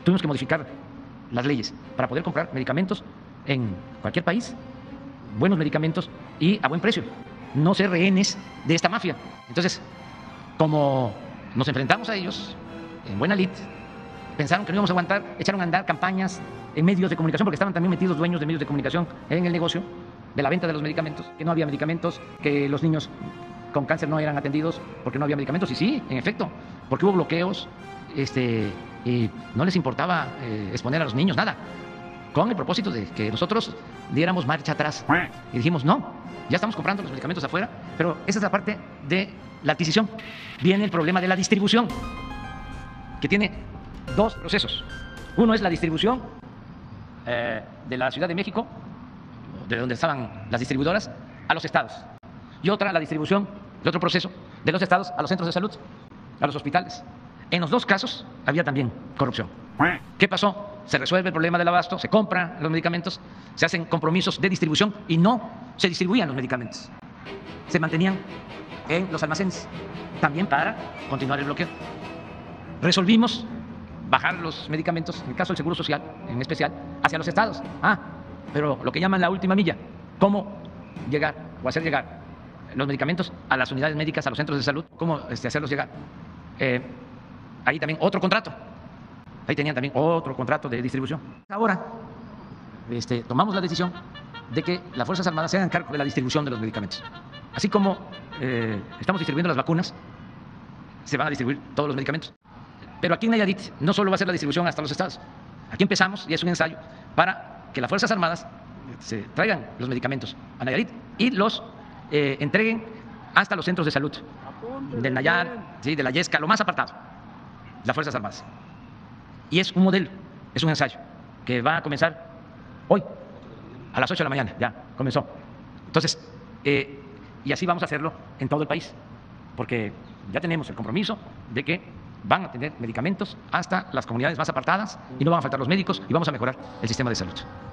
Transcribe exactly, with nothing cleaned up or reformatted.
tuvimos que modificar las leyes para poder comprar medicamentos en cualquier país, buenos medicamentos y a buen precio, no ser rehenes de esta mafia. Entonces, como nos enfrentamos a ellos en buena lid, pensaron que no íbamos a aguantar, echaron a andar campañas en medios de comunicación, porque estaban también metidos dueños de medios de comunicación en el negocio de la venta de los medicamentos, que no había medicamentos, que los niños con cáncer no eran atendidos porque no había medicamentos. Y sí, en efecto, porque hubo bloqueos, este, y no les importaba eh, exponer a los niños, nada, con el propósito de que nosotros diéramos marcha atrás. Y dijimos, no, ya estamos comprando los medicamentos afuera, pero esa es la parte de la adquisición. Viene el problema de la distribución, que tiene dos procesos. Uno es la distribución eh, de la Ciudad de México, de donde estaban las distribuidoras, a los estados. Y otra, la distribución, el otro proceso, de los estados a los centros de salud, a los hospitales. En los dos casos había también corrupción. ¿Qué pasó? Se resuelve el problema del abasto, se compran los medicamentos, se hacen compromisos de distribución y no se distribuían los medicamentos. Se mantenían en los almacenes, también para continuar el bloqueo. Resolvimos bajar los medicamentos, en el caso del Seguro Social en especial, hacia los estados. Ah, pero lo que llaman la última milla, cómo llegar o hacer llegar los medicamentos a las unidades médicas, a los centros de salud, cómo este, hacerlos llegar. Eh, ahí también otro contrato, ahí tenían también otro contrato de distribución. Ahora este, tomamos la decisión de que las Fuerzas Armadas se hagan cargo de la distribución de los medicamentos. Así como eh, estamos distribuyendo las vacunas, se van a distribuir todos los medicamentos. Pero aquí en Nayarit no solo va a ser la distribución hasta los estados. Aquí empezamos y es un ensayo para que las Fuerzas Armadas se traigan los medicamentos a Nayarit y los eh, entreguen hasta los centros de salud del Nayar, ¿sí?, de la Yesca, lo más apartado, las Fuerzas Armadas. Y es un modelo, es un ensayo que va a comenzar hoy a las ocho de la mañana, ya comenzó. Entonces, eh, y así vamos a hacerlo en todo el país, porque ya tenemos el compromiso de que van a tener medicamentos hasta las comunidades más apartadas y no van a faltar los médicos y vamos a mejorar el sistema de salud.